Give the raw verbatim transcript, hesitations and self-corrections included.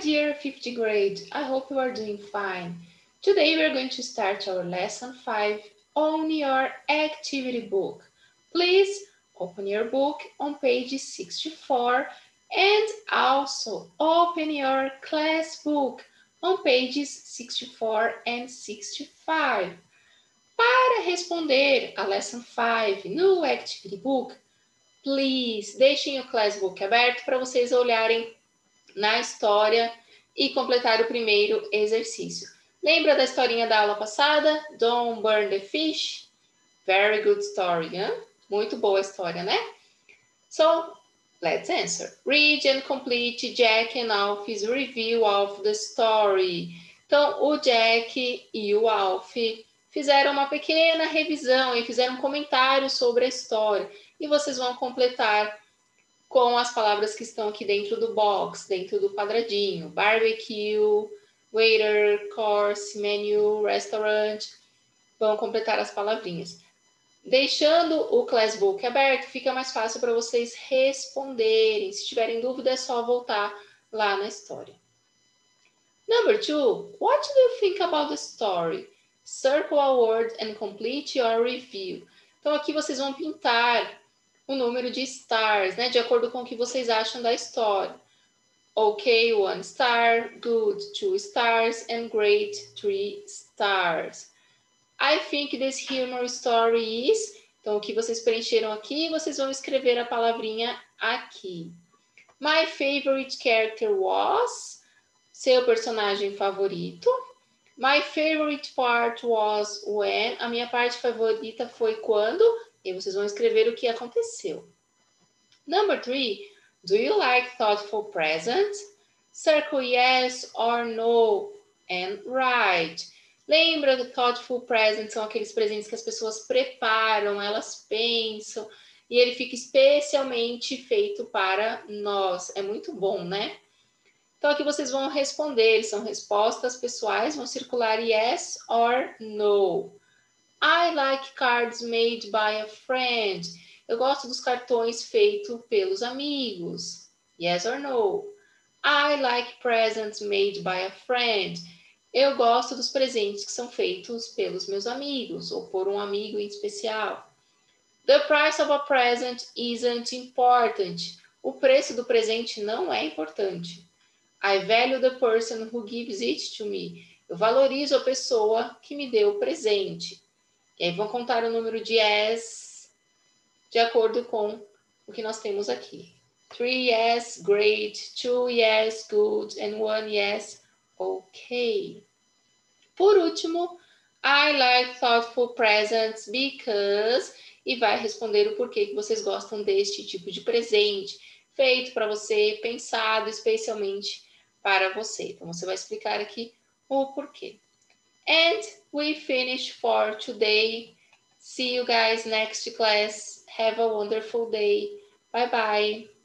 dear fifth grade, I hope you are doing fine. Today we are going to start our lesson five on your activity book. Please open your book on page sixty-four and also open your class book on pages sixty-four and sixty-five. Para responder a lesson five no activity book, please deixem o class book aberto para vocês olharem na história e completar o primeiro exercício. Lembra da historinha da aula passada? Don't burn the fish. Very good story, hein? Muito boa história, né? So, let's answer. Read and complete Jack and Alfie's review of the story. Então, o Jack e o Alf fizeram uma pequena revisão e fizeram um comentário sobre a história. E vocês vão completar com as palavras que estão aqui dentro do box, dentro do quadradinho. Barbecue, waiter, course, menu, restaurant. Vão completar as palavrinhas. Deixando o classbook aberto, fica mais fácil para vocês responderem. Se tiverem dúvida, é só voltar lá na história. Number two, what do you think about the story? Circle a word and complete your review. Então, aqui vocês vão pintar o número de stars, né? De acordo com o que vocês acham da história. Ok, one star, good, two stars, and great, three stars. I think this humor story is... Então, o que vocês preencheram aqui, vocês vão escrever a palavrinha aqui. My favorite character was... Seu personagem favorito. My favorite part was when... A minha parte favorita foi quando... E vocês vão escrever o que aconteceu. Number three, do you like thoughtful presents? Circle yes or no and write. Lembra que thoughtful presents são aqueles presentes que as pessoas preparam, elas pensam, e ele fica especialmente feito para nós. É muito bom, né? Então aqui vocês vão responder, são respostas pessoais, vão circular yes or no. I like cards made by a friend. Eu gosto dos cartões feitos pelos amigos. Yes or no? I like presents made by a friend. Eu gosto dos presentes que são feitos pelos meus amigos ou por um amigo em especial. The price of a present isn't important. O preço do presente não é importante. I value the person who gives it to me. Eu valorizo a pessoa que me deu o presente. E aí vão contar o número de yes de acordo com o que nós temos aqui. Three yes, great. Two yes, good. And one yes, okay. Por último, I like thoughtful presents because... E vai responder o porquê que vocês gostam deste tipo de presente. Feito para você, pensado especialmente para você. Então, você vai explicar aqui o porquê. And we finish for today. See you guys next class. Have a wonderful day. Bye bye.